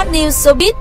News Showbiz.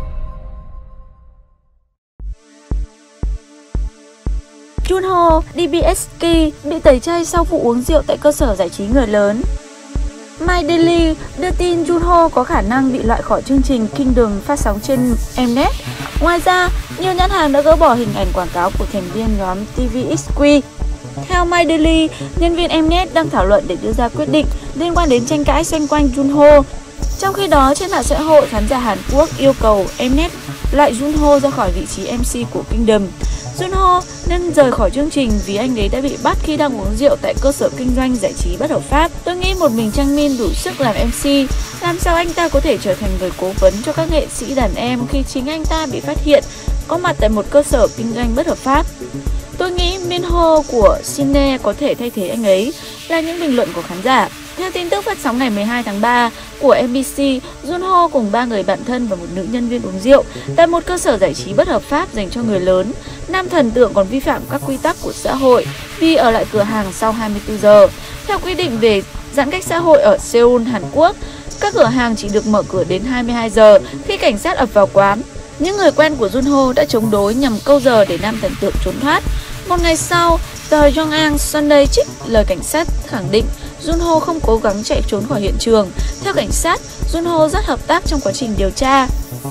Junho, DBSK bị tẩy chay sau vụ uống rượu tại cơ sở giải trí người lớn. My Daily đưa tin Junho có khả năng bị loại khỏi chương trình Kingdom phát sóng trên Mnet. Ngoài ra, nhiều nhãn hàng đã gỡ bỏ hình ảnh quảng cáo của thành viên nhóm TVXQ. Theo My Daily, nhân viên Mnet đang thảo luận để đưa ra quyết định liên quan đến tranh cãi xoay quanh Junho. Trong khi đó, trên mạng xã hội, khán giả Hàn Quốc yêu cầu Mnet loại Junho ra khỏi vị trí MC của Kingdom. Junho nên rời khỏi chương trình vì anh ấy đã bị bắt khi đang uống rượu tại cơ sở kinh doanh giải trí bất hợp pháp. Tôi nghĩ một mình Changmin đủ sức làm MC. Làm sao anh ta có thể trở thành người cố vấn cho các nghệ sĩ đàn em khi chính anh ta bị phát hiện có mặt tại một cơ sở kinh doanh bất hợp pháp? Tôi nghĩ Minho của Cine có thể thay thế anh ấy, là những bình luận của khán giả. Theo tin tức phát sóng ngày 12 tháng 3 của MBC, Junho cùng 3 người bạn thân và một nữ nhân viên uống rượu tại một cơ sở giải trí bất hợp pháp dành cho người lớn. Nam thần tượng còn vi phạm các quy tắc của xã hội vì ở lại cửa hàng sau 24 giờ. Theo quy định về giãn cách xã hội ở Seoul, Hàn Quốc, các cửa hàng chỉ được mở cửa đến 22 giờ khi cảnh sát ập vào quán. Những người quen của Junho đã chống đối nhằm câu giờ để nam thần tượng trốn thoát. Một ngày sau, tờ Yonhap Sunday trích lời cảnh sát khẳng định Junho không cố gắng chạy trốn khỏi hiện trường. Theo cảnh sát, Junho rất hợp tác trong quá trình điều tra.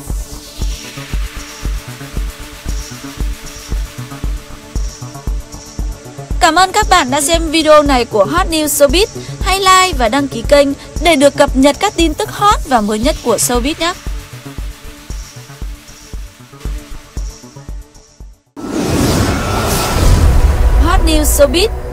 Cảm ơn các bạn đã xem video này của Hot News Showbiz. Hãy like và đăng ký kênh để được cập nhật các tin tức hot và mới nhất của Showbiz nhé! Hot News Showbiz.